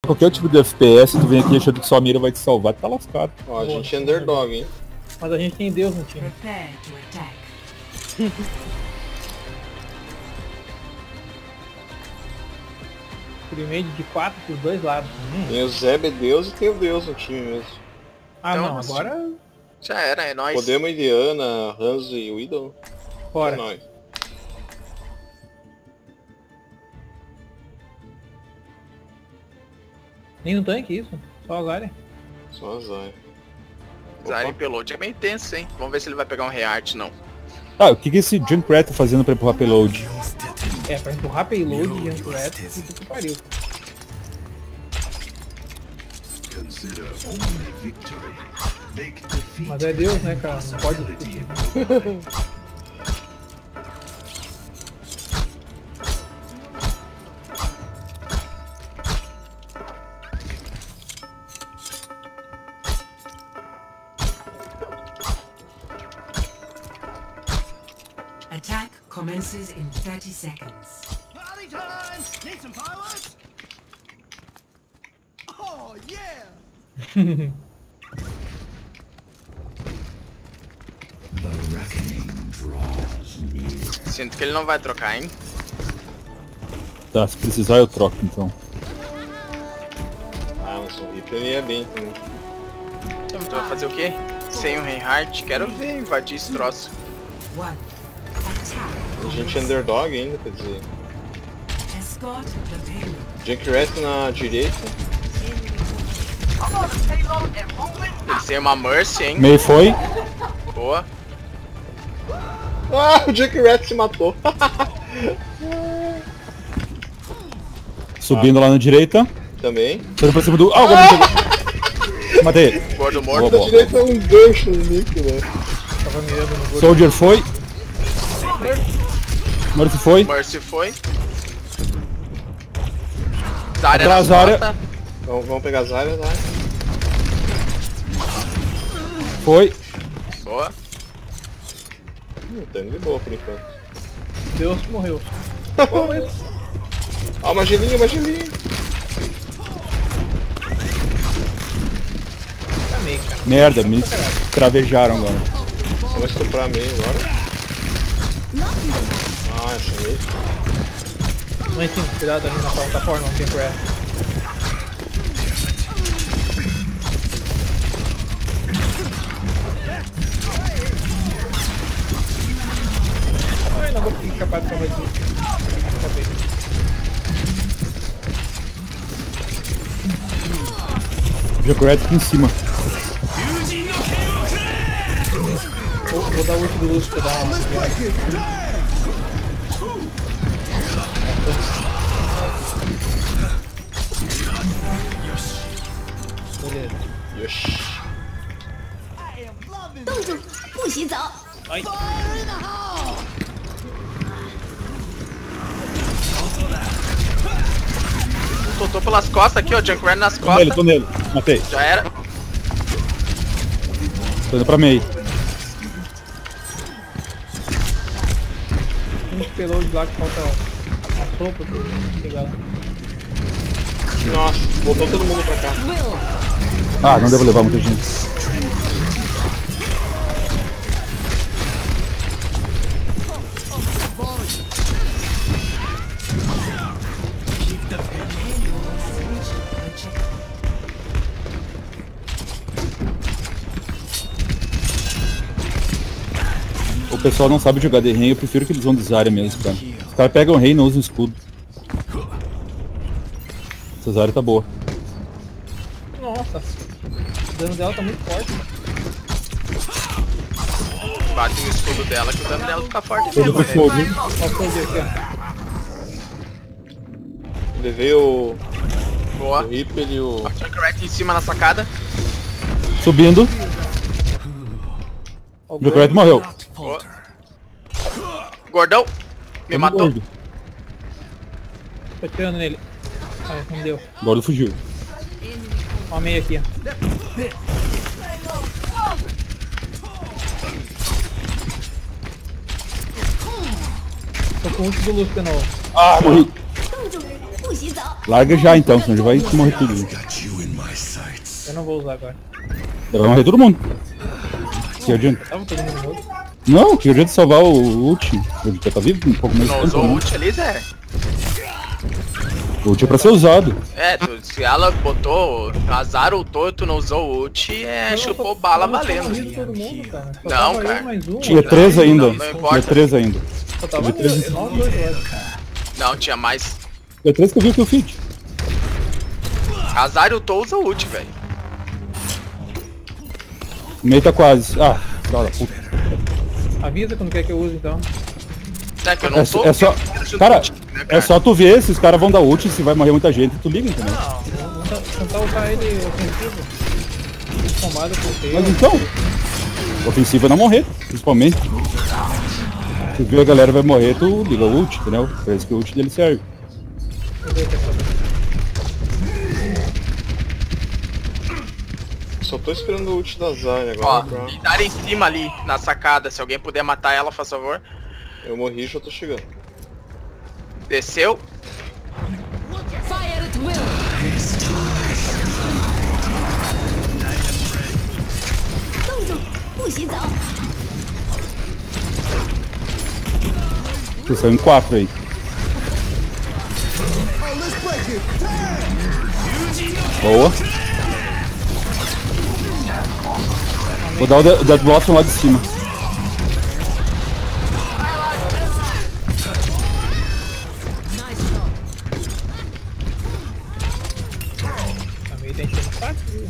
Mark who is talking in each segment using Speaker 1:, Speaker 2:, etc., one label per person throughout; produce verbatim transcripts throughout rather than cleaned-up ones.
Speaker 1: Qualquer tipo de F P S, tu vem aqui achando que só a mira vai te salvar, tu tá lascado.
Speaker 2: Ó, a gente é underdog, hein?
Speaker 3: Mas a gente tem Deus no time. Primeiro de quatro pros dois lados. Hum.
Speaker 2: Tem o Zeb Deus e tem o Deus no time mesmo.
Speaker 3: Ah
Speaker 4: Então,
Speaker 3: não, agora...
Speaker 4: Já era, é nóis.
Speaker 2: Podemos ir Diana, Hanzo e Widow?
Speaker 3: Bora.
Speaker 2: É nóis.
Speaker 3: Nem no tanque isso, só a Zarya.
Speaker 2: Só azar.
Speaker 4: Zarya Payload é bem tenso, hein? Vamos ver se ele vai pegar um reart, não.
Speaker 1: Ah, o que que esse Junkrat tá fazendo pra empurrar payload?
Speaker 3: É, pra empurrar payload e Junkrat, puta que pariu. Mas é Deus, né, cara? Não pode discutir.
Speaker 5: Attack commences in thirty seconds.
Speaker 6: Party time! Need some fireworks? Oh yeah!
Speaker 4: Sinto que ele não vai trocar, hein?
Speaker 1: Tá, se precisar eu troco então.
Speaker 2: Ah, mas o Reaper ele é bem também.
Speaker 4: Então, tu vai fazer o quê? Sem o Reinhardt? Quero ver invadir esse troço.
Speaker 5: One.
Speaker 2: A gente é underdog ainda, quer dizer.
Speaker 5: Escort the payload.
Speaker 2: Junkrat na direita.
Speaker 4: Eles têm uma Mercy, hein?
Speaker 1: Meio foi.
Speaker 4: Boa.
Speaker 2: Ah, o Junkrat se matou.
Speaker 1: Subindo lá na direita.
Speaker 2: Também.
Speaker 1: Saindo pra cima do... Ah, o Goblin pegou. Matei ele.
Speaker 4: Gordo
Speaker 1: Boa,
Speaker 4: morto.
Speaker 2: Na
Speaker 1: boa.
Speaker 2: direita é um gancho no nick, né?
Speaker 3: Tava mirando no gol.
Speaker 1: Soldier foi. Murphy foi.
Speaker 4: Mercy foi. Zarya
Speaker 1: Atrás,
Speaker 4: na
Speaker 1: Zarya.
Speaker 4: porta.
Speaker 2: Vamos, vamos pegar as áreas lá.
Speaker 1: Foi.
Speaker 4: Boa.
Speaker 2: Hum, tá indo de boa por enquanto.
Speaker 3: Deus morreu.
Speaker 2: Ah, uma gelinha, uma gelinha.
Speaker 3: Tá meio, cara.
Speaker 1: Merda, me cravejaram agora.
Speaker 2: Vamos estuprar meio agora. Ah, essa meio.
Speaker 3: Não em cima, cuidado ali na plataforma, não tem pressa. Ai, não vou ficar capaz de fazer isso. Acabei.
Speaker 1: Junkrat aqui em cima.
Speaker 3: Vou, vou dar o ult do Lúcio pra dar uma... Beleza.
Speaker 2: Yosh.
Speaker 7: 洞主不许走。
Speaker 4: Tô, tô pelas costas aqui, ó. Junkrat nas
Speaker 1: Tô nele,
Speaker 4: costas.
Speaker 1: tô nele. Matei.
Speaker 4: Já era.
Speaker 1: Tô indo pra meio.
Speaker 3: Tem uns payloads lá que falta a sopa pra pegar lá.
Speaker 2: Nossa, voltou todo mundo pra cá.
Speaker 1: Ah, não devo levar muita gente. O pessoal não sabe jogar de rei, eu prefiro que eles vão de Zarya mesmo, cara. Os caras pegam o rei e não usam escudo. Essa Zarya tá boa.
Speaker 3: Nossa, o dano dela tá muito forte.
Speaker 4: Bate no escudo dela que o dano dela fica forte
Speaker 1: Todo
Speaker 4: mesmo,
Speaker 1: pro
Speaker 4: né?
Speaker 1: fogo, hein?
Speaker 3: Olha o Soldier aqui,
Speaker 2: Levei o,
Speaker 4: Boa.
Speaker 2: o Reaper e o...
Speaker 4: Junkrat em cima na sacada.
Speaker 1: Subindo.
Speaker 3: ó.
Speaker 1: O Junkrat morreu.
Speaker 4: Boa. Gordão. Me
Speaker 1: Tamo
Speaker 4: matou.
Speaker 1: gordo.
Speaker 3: Tô atirando nele. Ah, não deu.
Speaker 1: Gordo fugiu.
Speaker 3: Ó, meio aqui, ó. Tô com o ult do Lúcio de novo.
Speaker 1: Ah, morri.
Speaker 7: 洞主不许
Speaker 1: Larga já então, senão já vai morrer tudo.
Speaker 3: Eu não vou usar agora.
Speaker 1: Vai morrer todo mundo. Que adianta?
Speaker 3: Tava todo mundo morto.
Speaker 1: Não, que adianta salvar o ult. Ele já tá vivo um pouco mais
Speaker 4: Não
Speaker 1: tempo,
Speaker 4: usou o
Speaker 1: né?
Speaker 4: ult ali, Zé?
Speaker 1: O ult é pra ser usado.
Speaker 4: É, tu, se ela botou, azar ultou, tu não usou o ult, é,
Speaker 3: Eu
Speaker 4: chupou
Speaker 3: não-
Speaker 4: bala
Speaker 3: eu não tinha
Speaker 4: valendo.
Speaker 3: morrido todo mundo, cara. Só
Speaker 4: Não,
Speaker 3: tava eu
Speaker 4: cara.
Speaker 3: e mais um.
Speaker 1: Tinha
Speaker 3: Só
Speaker 1: três ainda.
Speaker 4: não, não
Speaker 1: Tinha
Speaker 4: importa.
Speaker 1: três ainda.
Speaker 3: tava
Speaker 1: Tinha três.
Speaker 3: eu, nós dois, eu acho.
Speaker 4: Não, tinha mais.
Speaker 1: Tinha três que eu vi que eu fiz.
Speaker 4: Azar ultou, usa o ult, velho.
Speaker 1: O meio tá quase. Ah, da hora, puta.
Speaker 3: Avisa quando quer que eu use, então.
Speaker 4: É que eu não
Speaker 1: É,
Speaker 4: sou.
Speaker 1: é só. Cara, é só tu ver se os caras vão dar ult, se vai morrer muita gente, tu liga, entendeu?
Speaker 3: Vamos tentar- tentar usar ele ofensivo. Combado por
Speaker 1: Mas
Speaker 3: teio.
Speaker 1: então, ofensiva é não morrer, principalmente. Se viu a galera vai morrer, tu liga o ult, entendeu? É isso que o ult dele serve.
Speaker 2: Só tô esperando o ult da Zarya
Speaker 4: Ó,
Speaker 2: agora. pra-
Speaker 4: e dar em cima ali, na sacada. Se alguém puder matar ela, faz favor.
Speaker 2: Eu morri e já tô chegando.
Speaker 4: Desceu.
Speaker 7: Fire at will.
Speaker 1: Tu saiu em quatro aí. Boa. Vou dar o Dead Dead Blossom lá de cima.
Speaker 3: A meio tá enchendo o saco, viu?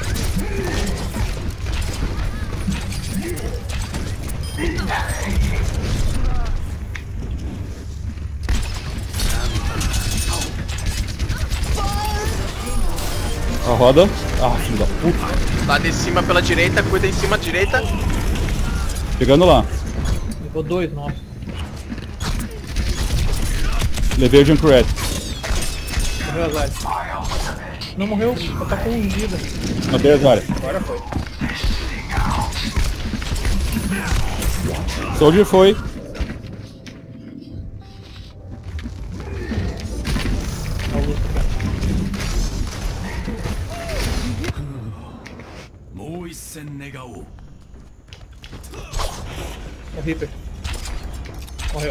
Speaker 1: A roda. Ah, filho da puta.
Speaker 4: Lá de cima pela direita, cuida em cima direita.
Speaker 1: Chegando lá.
Speaker 3: Levou dois, nossa.
Speaker 1: Levei o Junkrat.
Speaker 3: Morreu as áreas. Não morreu, só tá com um vida.
Speaker 1: Matei as áreas.
Speaker 3: Agora foi.
Speaker 1: Soldier foi.
Speaker 3: A luz tá. O Reaper. Morreu.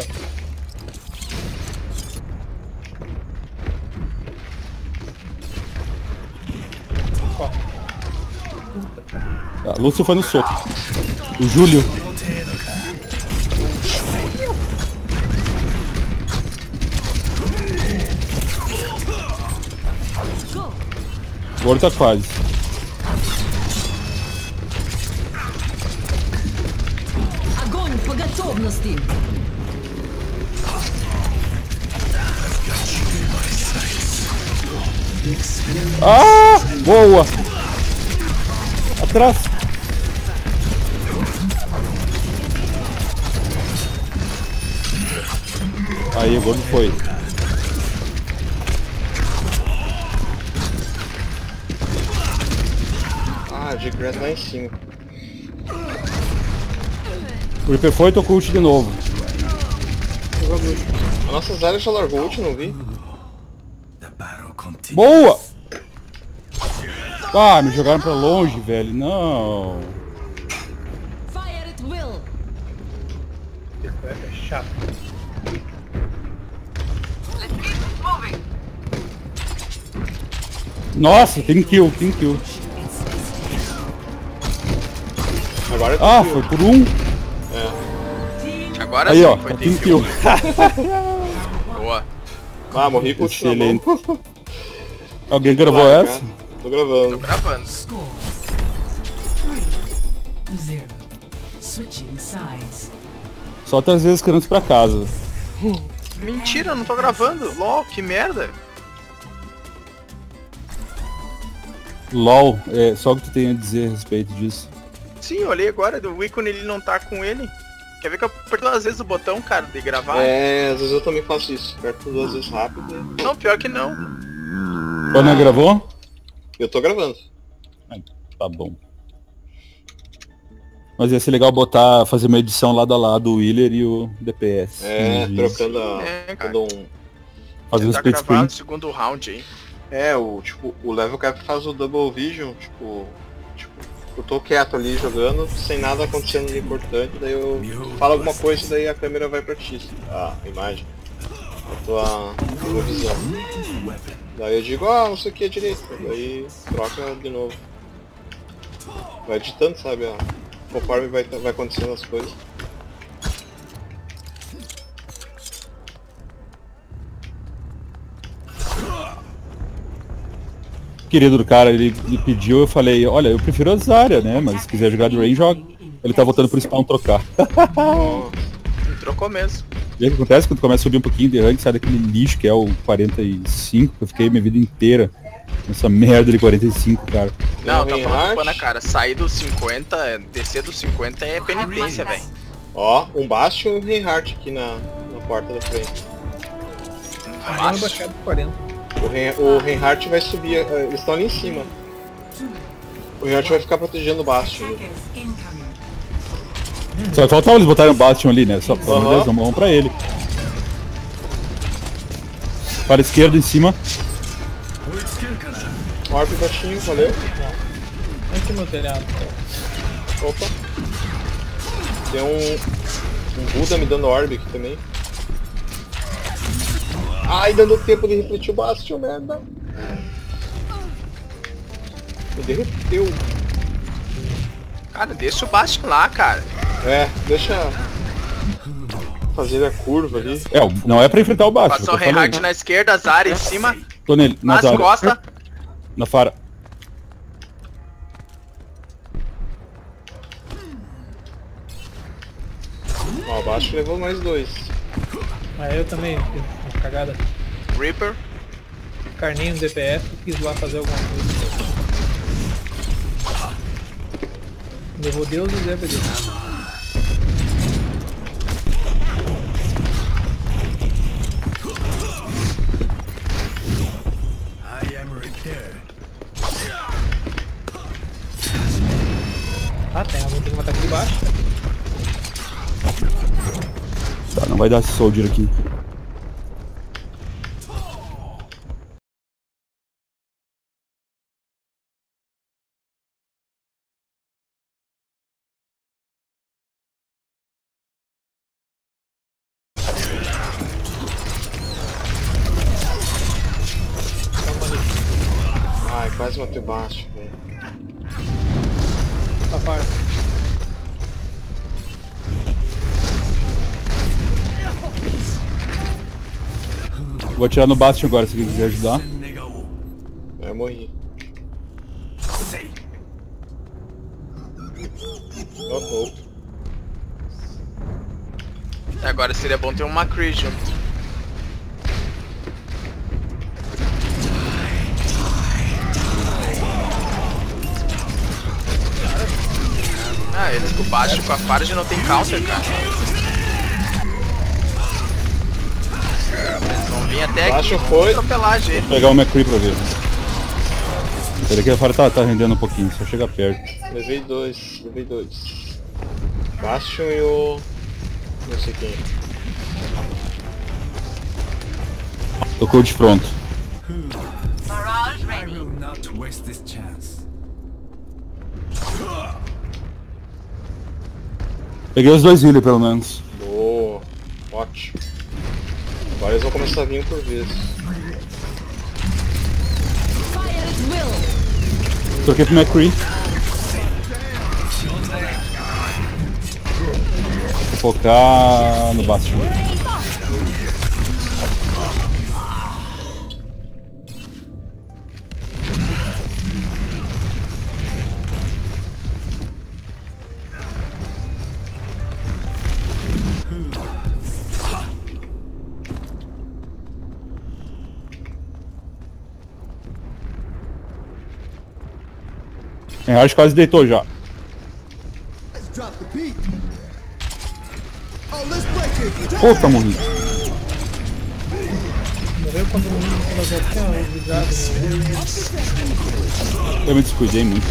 Speaker 3: Ó,
Speaker 1: A Lúcio foi no soco. O Júlio. Agora tá quase.
Speaker 7: Огонь по готовности.
Speaker 1: Ah! Boa! Atrás! Aí, o gordo foi.
Speaker 2: Ah, de Grant lá em cima.
Speaker 1: O Reaper foi e tocou o ult de novo.
Speaker 3: jogou bruxo.
Speaker 2: A nossa Zarya já largou o ult, não vi?
Speaker 1: Boa! Ah, me jogaram pra longe, velho. Não.
Speaker 7: Fire at will.
Speaker 3: Esse cara é chato.
Speaker 1: Nossa, tem kill, tem kill.
Speaker 2: Agora
Speaker 1: Ah,
Speaker 2: tem
Speaker 1: foi por um.
Speaker 4: Agora
Speaker 1: Aí,
Speaker 4: sim,
Speaker 1: ó,
Speaker 4: foi
Speaker 1: tem
Speaker 4: tem
Speaker 1: kill.
Speaker 4: Boa.
Speaker 2: Ah, morri com o ult na mão.
Speaker 1: Excelente. Alguém gravou
Speaker 2: Claro,
Speaker 1: essa?
Speaker 2: cara. Tô gravando.
Speaker 4: Gravando.
Speaker 5: Score three, zero. Switching sides.
Speaker 1: Só trazer as crianças pra casa.
Speaker 4: Mentira, eu não tô gravando. LOL, que merda.
Speaker 1: LOL, é só o que tu tem a dizer a respeito disso.
Speaker 4: Sim, eu olhei agora, o ícone ele não tá com ele. Quer ver que eu aperto duas vezes o botão, cara, de gravar?
Speaker 2: É, às vezes eu também faço isso. Aperto duas vezes rápido.
Speaker 4: Não, pior que não.
Speaker 1: Quando não gravou?
Speaker 2: Eu tô gravando.
Speaker 1: Tá bom. Mas ia ser legal botar, fazer uma edição lado a lado, o Healer e o D P S.
Speaker 2: É,
Speaker 1: Como diz.
Speaker 2: trocando a.
Speaker 4: É, cara.
Speaker 2: Dando um.
Speaker 1: Fazendo
Speaker 4: Tá
Speaker 1: split
Speaker 4: gravado
Speaker 1: screen.
Speaker 4: o segundo round aí.
Speaker 2: É, o tipo, o level cap faz o double vision, tipo, tipo, eu tô quieto ali jogando, sem nada acontecendo de importante, daí eu falo alguma coisa e daí a câmera vai pra ti, a imagem, a tua, a tua visão. Daí eu digo, ah, não sei o que é direito, daí troca de novo. Vai editando, sabe, ó, conforme vai, vai acontecendo as coisas.
Speaker 1: Querido do cara, ele me pediu, eu falei, olha, eu prefiro a Zarya, né? Mas se quiser jogar de Rain, joga. Ele tá voltando pro spawn trocar.
Speaker 4: Trocou mesmo.
Speaker 1: E o que acontece quando começa a subir um pouquinho de rank, sai daquele lixo que é o quarenta e cinco, que eu fiquei minha vida inteira nessa merda de quarenta e cinco, cara.
Speaker 4: Não, tá
Speaker 2: Tem
Speaker 4: falando
Speaker 2: Reinhardt.
Speaker 4: pô, na cara. Sair dos cinquenta, descer dos cinquenta é penitência, velho.
Speaker 2: Ó, um Bastion e um Reinhardt aqui na, na porta da frente.
Speaker 3: Agora baixado por quarenta.
Speaker 2: O, Rein, o Reinhardt vai subir, eh, eles estão ali em cima. O Reinhardt vai ficar protegendo o Bastion. ali.
Speaker 1: Só faltava eles botarem o Bastion ali, né? Só pelo amor de
Speaker 2: Aham.
Speaker 1: Deus, vamos pra ele. Para a esquerda, em cima.
Speaker 2: Orb baixinho, valeu.
Speaker 3: Aqui meu telhado.
Speaker 2: Opa. Tem um, um Buda me dando orb aqui também. Ai, dando tempo de refletir o Bastion, merda. Me derreteu.
Speaker 4: Cara, deixa o Bastion lá, cara.
Speaker 2: É, deixa fazer a curva ali.
Speaker 1: É, não é pra enfrentar o Bastion.
Speaker 4: Passou o
Speaker 1: eu tô falando.
Speaker 4: Reinhardt na esquerda, Zarya em cima,
Speaker 1: Tô nele, na
Speaker 4: nas
Speaker 1: Zarya.
Speaker 4: costas.
Speaker 1: Na Fara.
Speaker 2: Ó, o Bastion levou mais dois.
Speaker 3: Aí eu também fiz uma cagada.
Speaker 4: Reaper.
Speaker 3: Carninho no D P S e quis lá fazer alguma coisa. Levou Deus e Zé pra Deus. Ah, tem alguém que matar aqui de baixo.
Speaker 1: Tá, não vai dar soldier aqui.
Speaker 2: Ai, quase matei o Bastion, velho.
Speaker 3: Tá parte.
Speaker 1: Vou atirar no Bastion agora, se alguém quiser ajudar.
Speaker 2: Eu morri. Oh, oh.
Speaker 4: Agora seria bom ter um McCree junto. Ah, eles com o Bastion com a Farge não tem counter, cara. Eles vão vir até aqui
Speaker 2: Bastion
Speaker 4: e
Speaker 2: foi.
Speaker 4: atropelar a gente.
Speaker 1: Vou pegar o McCree pra ver. Esse daqui a Fara tá, tá rendendo um pouquinho, só chega perto.
Speaker 2: Levei dois, levei dois. Bastion e o... não sei quem.
Speaker 1: Tocou de pronto.
Speaker 5: I will not waste this chance.
Speaker 1: Peguei os dois healer pelo menos.
Speaker 2: Boa, ótimo. Agora eles vão começar a vir um por vez.
Speaker 7: Fire at will.
Speaker 1: Troquei pro McCree. Vou focar no Bastion. Reinhardt quase deitou já.
Speaker 6: Let's drop the beat. Oh, let's break it.
Speaker 1: Puta, morri.
Speaker 3: Morreu quando o menino quando eu tinha ligado no...
Speaker 1: Eu me descuidei muito.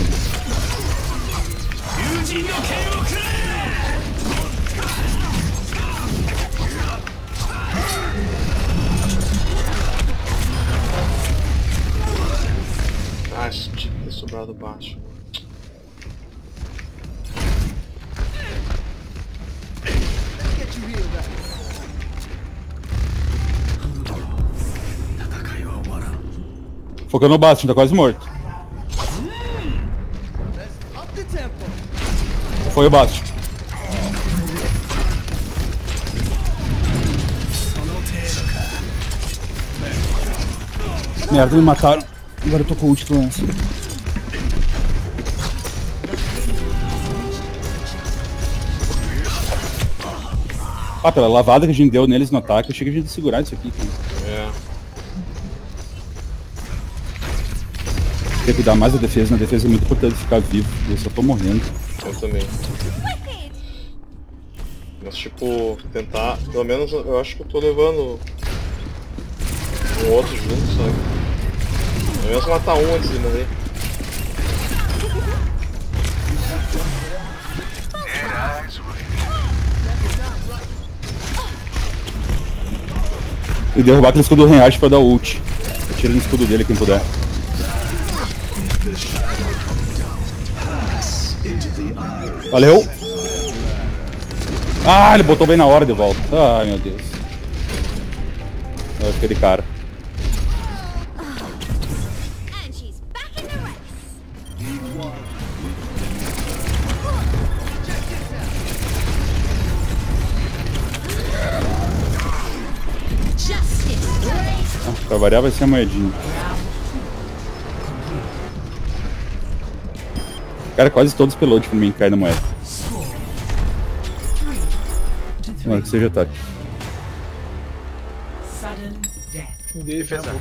Speaker 2: Ah, isso tinha que ter sobrado baixo.
Speaker 1: Focando no Bastion, tá quase morto. Foi o Bastion. Merda, me mataram. Agora eu tô com o ult do Lance. Ah, pela lavada que a gente deu neles no ataque, eu achei que a gente ia segurar isso aqui. Cara.
Speaker 2: É.
Speaker 1: Tem que dar mais a defesa, na defesa é muito importante ficar vivo. Eu só tô morrendo.
Speaker 2: Eu também. Mas tipo, tentar, pelo menos eu acho que eu tô levando um outro junto, sabe? Pelo menos matar um antes de morrer.
Speaker 1: E derrubar aquele escudo do Reinhardt pra dar ult. Atira no escudo dele quem puder. Valeu! Ah, ele botou bem na hora de volta. Ai, meu Deus. Olha aquele cara. Ah, pra variar vai ser a moedinha. Cara, quase todos pelotes pra mim caem na moeda. Tomara que seja ataque.
Speaker 3: Defesa.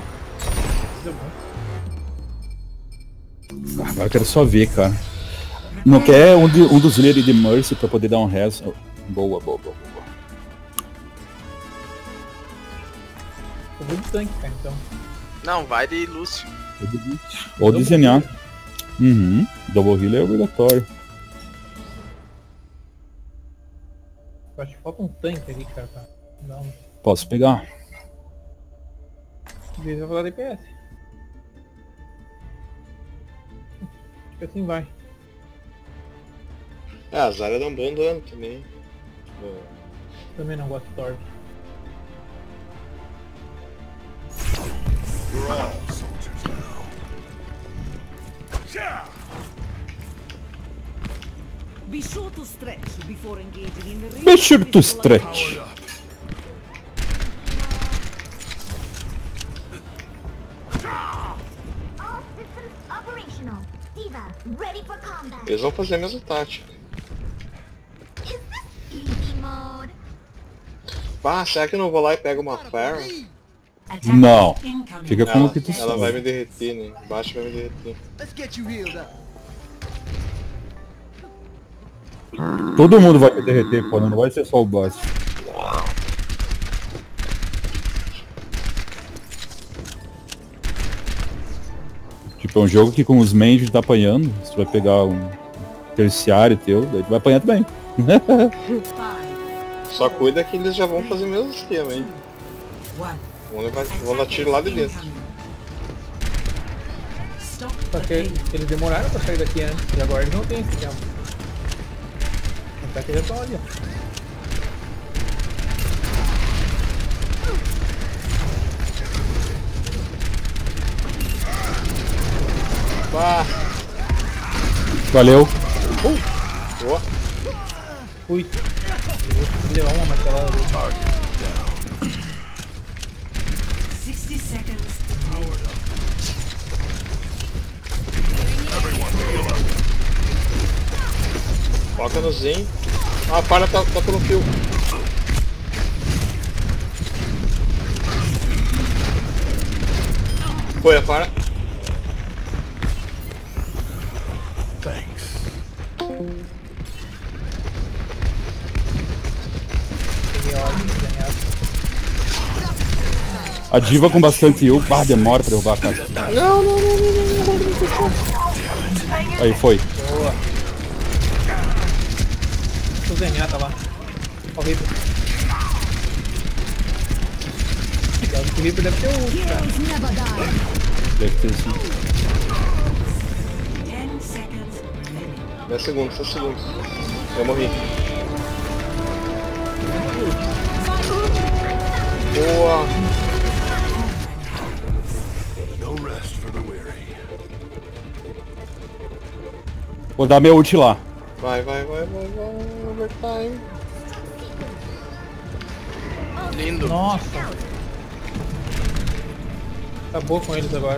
Speaker 1: Ah, agora eu quero só ver, cara. Não quer um, de, um dos líderes de Mercy pra poder dar um res. Boa, boa, boa, boa.
Speaker 3: Eu vou de tanque, cara, então.
Speaker 4: Não, vai de Lúcio.
Speaker 1: Ou desenhar. Uhum. Double heal é obrigatório.
Speaker 3: Eu acho que falta um tanque ali, cara. Pra... Não.
Speaker 1: Posso pegar.
Speaker 3: Beleza, eu vou dar D P S. Acho que assim vai.
Speaker 2: É, a Zarya dá um bom dano também. É.
Speaker 3: Também não gosto de Torb.
Speaker 7: Be sure to stretch before engaging in the real
Speaker 1: Be sure to
Speaker 7: physical
Speaker 1: stretch.
Speaker 7: power.
Speaker 8: All systems operational. Diva, ready for combat.
Speaker 2: Eles vão fazer a mesma tática.
Speaker 8: Is this easy mode?
Speaker 2: Ah, será que eu não vou lá e pego uma Pharah?
Speaker 1: Não. Fica com
Speaker 2: Ela,
Speaker 1: o que tu
Speaker 2: ela vai
Speaker 1: sabe.
Speaker 2: me derreter, né? Baixo vai me derreter.
Speaker 6: Let's get you healed up.
Speaker 1: Todo mundo vai te derreter, pô. Não vai ser só o boss. Tipo, é um jogo que com os mains a gente tá apanhando. Se tu vai pegar um terciário teu, daí tu vai apanhar também.
Speaker 2: Só cuida que eles já vão fazer o mesmo esquema, hein? Vão, levar, vão dar tiro lá de dentro.
Speaker 3: Só que eles demoraram pra sair daqui antes. E agora eles não têm esse tempo. Até que eles estão ali, ó.
Speaker 2: Pá!
Speaker 1: Valeu.
Speaker 2: Boa!
Speaker 3: Fui. Eu vou levar uma martelada ali.
Speaker 7: sixty seconds.
Speaker 2: Foca no Zen. Ah, para, tá, tá pelo fio. Foi a para.
Speaker 3: Peguei a hora de ganhar.
Speaker 1: A diva com bastante ult. Ah, demora pra derrubar a casa. Não, não, não, não, não. Aí, foi.
Speaker 3: Boa. O Zenyatta tá lá. Ó o Reaper. O Reaper deve ter o ult, cara.
Speaker 7: Heroes never die.
Speaker 1: Deve ter sim.
Speaker 2: dez segundos, dez segundos. Eu morri. Boa!
Speaker 1: Vou dar meu ult lá.
Speaker 2: Vai, vai, vai, vai, vai, overtime.
Speaker 4: Lindo.
Speaker 3: Nossa. Acabou com eles agora.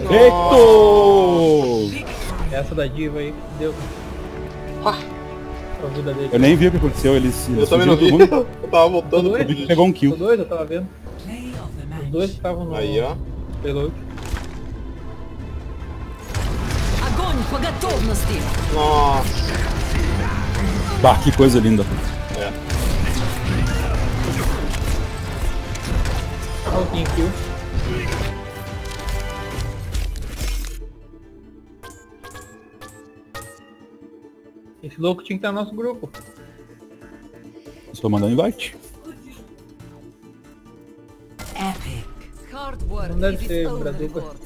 Speaker 1: Eito!
Speaker 3: Essa da diva aí, deu.
Speaker 2: Ah.
Speaker 3: A vida dele.
Speaker 1: Eu nem vi o que aconteceu, eles...
Speaker 2: Eu
Speaker 1: eles
Speaker 2: também não vi.
Speaker 1: fugiram todo mundo.
Speaker 2: Eu tava voltando.
Speaker 3: Tô
Speaker 1: Eu vi que pegou um
Speaker 3: Tô
Speaker 1: kill.
Speaker 3: doido, eu tava vendo. Os dois estavam no
Speaker 2: Aí, ó.
Speaker 3: payload.
Speaker 7: Огонь по готовности!
Speaker 2: Nossa.
Speaker 1: Bah, que coisa linda.
Speaker 2: É.
Speaker 3: Pouquinho kill. Esse louco tinha que estar no nosso grupo.
Speaker 1: Estou mandando invite.
Speaker 7: Epic. Hard work
Speaker 3: Não deve
Speaker 7: is
Speaker 3: ser
Speaker 7: its own
Speaker 3: Brazuca.
Speaker 7: reward.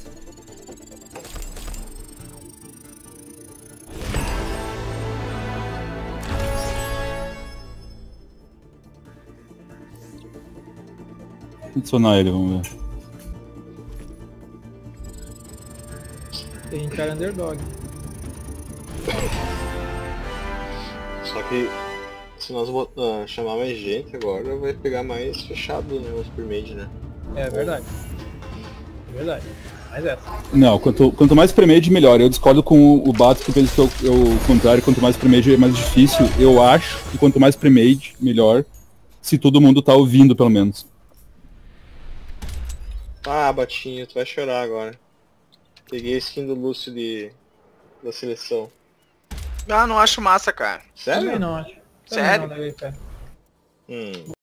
Speaker 1: Vou adicionar ele, vamos ver.
Speaker 3: A gente era underdog.
Speaker 2: Só que se nós bot- ah, chamar mais gente agora, vai pegar mais fechado, né? Os pre-made, né?
Speaker 3: É verdade. É verdade. Mas essa.
Speaker 1: Não, quanto, quanto mais premade, melhor. Eu discordo com o, o Bato, que pensa que é o, é o contrário. Quanto mais premade é mais difícil. Eu acho que quanto mais premade, melhor. Se todo mundo tá ouvindo, pelo menos.
Speaker 2: Ah, Batinho, tu vai chorar agora. Peguei a skin do Lúcio de... da seleção.
Speaker 4: Ah, não acho massa, cara.
Speaker 2: Sério?
Speaker 3: Também não acho. Também
Speaker 4: Sério?
Speaker 3: não, levei fé.
Speaker 2: Hum.